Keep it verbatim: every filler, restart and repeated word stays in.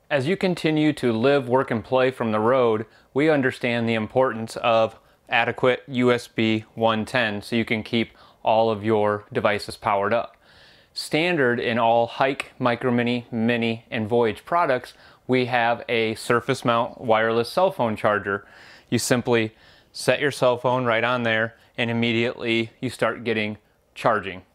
As you continue to live, work, and play from the road, we understand the importance of adequate U S B one ten so you can keep all of your devices powered up. Standard in all Hike, Micro Mini, Mini, and Voyage products, we have a surface mount wireless cell phone charger. You simply set your cell phone right on there and immediately you start getting charging.